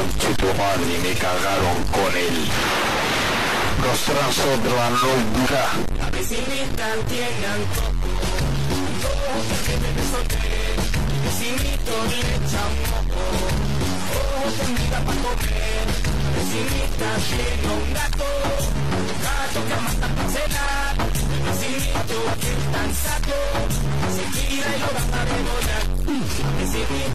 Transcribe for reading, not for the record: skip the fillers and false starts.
conche tu madre, me cagaron con el rostranzo de la locura. La vecinita tiene antojo, que bebe soltero, vecinito le echa un moco, comida pa' comer, vecinita tiene un gato que mata pa' cenar, vecinito que es tan saco, se gira y lo va a devorar, vecinito.